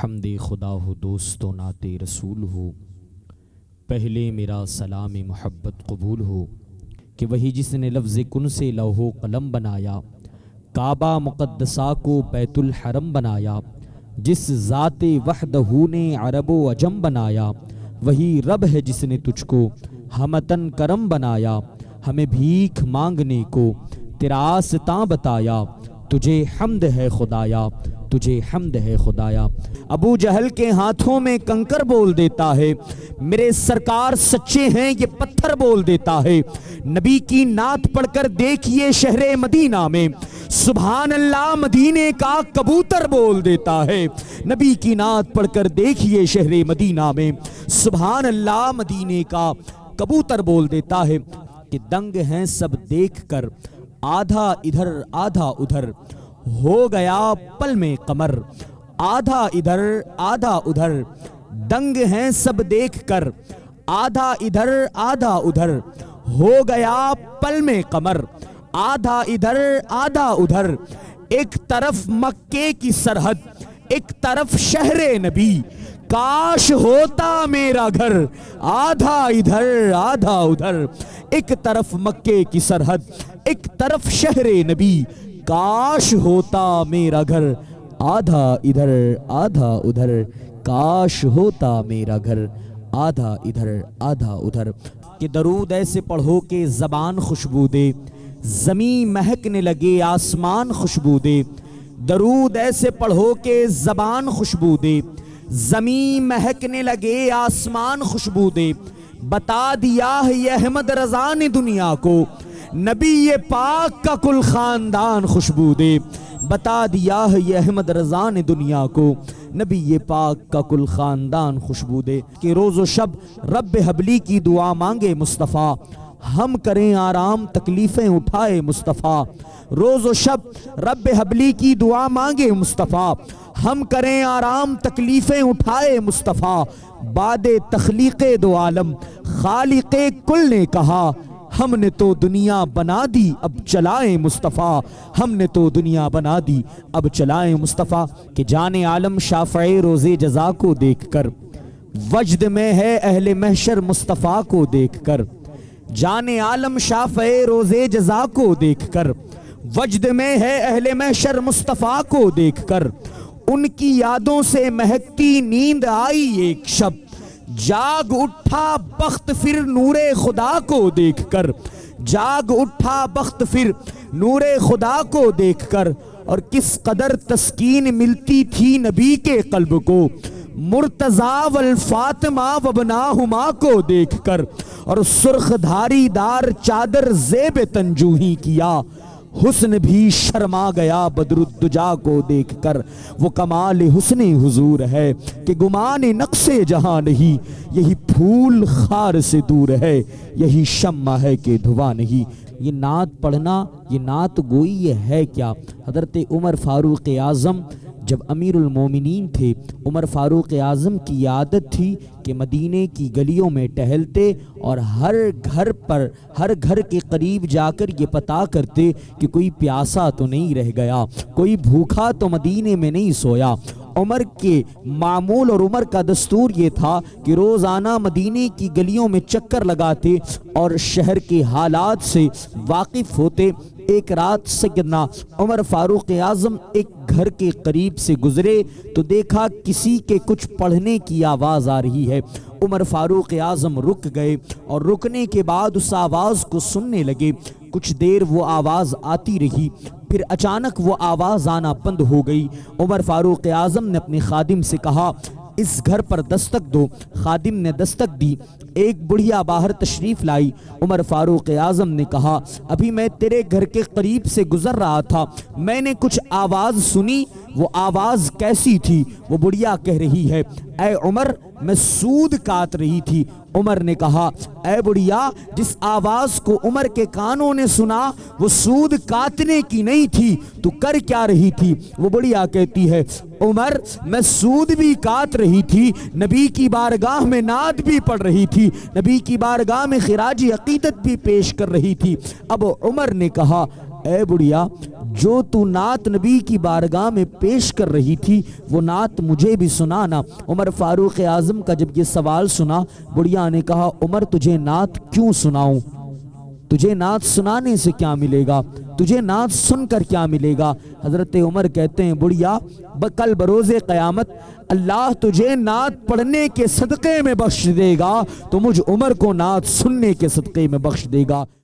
हमदे खुदा हो दोस्तों नाते रसूल हो, पहले मेरा सलाम मोहब्बत कबूल हो कि वही जिसने लफ्ज़ कुन से लौहो कलम बनाया, काबा मुक़द्दसा को बैतुल हरम बनाया, जिस ज़ाते वहदहू ने अरबो अजम बनाया, वही रब है जिसने तुझको हमतन करम बनाया। हमें भीख मांगने को तेरा आस्तां बताया, तुझे हम्द है खुदाया, तुझे हम्द है खुदाया। अबू जहल के हाथों में कंकर बोल देता है, मेरे सरकार सच्चे हैं ये पत्थर बोल देता है। नबी की नात पढ़कर देखिए शहरे मदीना में, सुभान अल्लाह मदीने का कबूतर बोल देता है। नबी की नात पढ़कर देखिए शहरे मदीना में, सुभान अल्लाह मदीने का कबूतर बोल देता है। कि दंग हैं सब देखकर, आधा इधर आधा उधर, हो गया पल में कमर, आधा इधर आधा उधर। दंग हैं सब देखकर, आधा इधर आधा उधर, हो गया पल में कमर, आधा इधर आधा उधर। एक तरफ मक्के की सरहद, एक तरफ शहरे नबी, काश होता मेरा घर, आधा इधर आधा उधर। एक तरफ मक्के की सरहद, एक तरफ शहरे नबी, काश होता मेरा घर, आधा इधर आधा उधर। काश होता मेरा घर, आधा इधर आधा उधर। कि दरूद ऐसे पढ़ो कि ज़बान खुशबू दे, ज़मीं महकने लगे आसमान खुशबू दे। दरूद ऐसे पढ़ो कि ज़बान खुशबू दे, ज़मीं महकने लगे आसमान खुशबू दे। बता दिया है ये अहमद रज़ा ने दुनिया को, नबी ये पाक का कुल ख़ानदान खुशबू दे। बता दिया है ये अहमद रज़ा ने दुनिया को, नबी ये पाक का कुल ख़ानदान खुशबू दे। कि रोज़ो शब रब हबली की दुआ मांगे मुस्तफ़ा, हम करें आराम तकलीफ़ें उठाए मुस्तफ़ा। रोज़ो शब रब हबली की दुआ मांगे मुस्तफ़ा, हम करें आराम तकलीफ़ें उठाए मुस्तफ़ा। बादे तख्लीक़े दो आलम खालिक़े कुल ने कहा, हमने तो दुनिया बना दी अब चलाए मुस्तफ़ा, हमने तो दुनिया बना दी अब चलाए मुस्तफ़ा। कि जाने आलम शाफ़ए रोज़े जज़ा को देखकर, वजद में है अहले महशर मुस्तफ़ा को देखकर। जाने आलम शाफ़ए रोज़े जज़ा को देखकर, वजद में है अहले महशर मुस्तफ़ा को देखकर। उनकी यादों से महकती नींद आई एक शब, जाग उठा बख्त फिर नूरे खुदा को देखकर। जाग उठा बख्त फिर नूरे खुदा को देखकर। और किस कदर तस्कीन मिलती थी नबी के कल्ब को, मुर्तज़ा वल फातिमा वबनाहुमा को देखकर। और सुर्ख धारीदार चादर ज़ेब तंजूही किया, हुस्न भी शर्मा गया बदरुद्दुजा को देखकर। वो कमाल हुस्ने हुजूर है कि गुमान नक्शे जहां नहीं, यही फूल खार से दूर है, यही शम्मा है कि धुआं नहीं। ये नात पढ़ना, ये नात गोई ये है क्या? हज़रत उमर फ़ारूक आज़म जब अमीरुल मोमिनीन थे, उमर फ़ारूक आज़म की आदत थी कि मदीने की गलियों में टहलते और हर घर के करीब जाकर ये पता करते कि कोई प्यासा तो नहीं रह गया, कोई भूखा तो मदीने में नहीं सोया। उमर के मामूल और उमर का दस्तूर ये था कि रोज़ाना मदीने की गलियों में चक्कर लगाते और शहर के हालात से वाकिफ़ होते। एक रात सैयदना उमर फ़ारूक आज़म एक घर के करीब से गुजरे तो देखा किसी के कुछ पढ़ने की आवाज़ आ रही है। उमर फ़ारूक आज़म रुक गए और रुकने के बाद उस आवाज़ को सुनने लगे। कुछ देर वो आवाज़ आती रही, फिर अचानक वो आवाज़ आना बंद हो गई। उमर फ़ारूक आज़म ने अपने खादिम से कहा, इस घर पर दस्तक दो। खादिम ने दस्तक दी, एक बुढ़िया बाहर तशरीफ़ लाई। उमर फ़ारूक आज़म ने कहा, अभी मैं तेरे घर के करीब से गुज़र रहा था, मैंने कुछ आवाज़ सुनी। वो आवाज़ कैसी थी? वो बुढ़िया कह रही है, ऐ उमर मैं सूद काट रही थी। उमर ने कहा, ऐ बुढ़िया, जिस आवाज़ को उमर के कानों ने सुना वो सूद काटने की नहीं थी, तू कर क्या रही थी? वो बुढ़िया कहती है, उमर मैं सूद भी काट रही थी, नबी की बारगाह में नात भी पढ़ रही थी, नबी की बारगाह में खिराजी अकीदत भी पेश कर रही थी। अब उमर ने कहा, ऐ बुढ़िया, जो तू नात नबी की बारगाह में पेश कर रही थी वो नात मुझे भी सुनाना। उमर फारूक आज़म का जब ये सवाल सुना, बुढ़िया ने कहा उमर तुझे नात क्यों सुनाऊं, तुझे नात सुनाने से क्या मिलेगा, तुझे नात सुनकर क्या मिलेगा। हजरत उमर कहते हैं बुढ़िया कल बरोज़े क़यामत अल्लाह तुझे नात पढ़ने के सदक़े में बख्श देगा तो मुझ उमर को नात सुनने के सदक़े में बख्श देगा।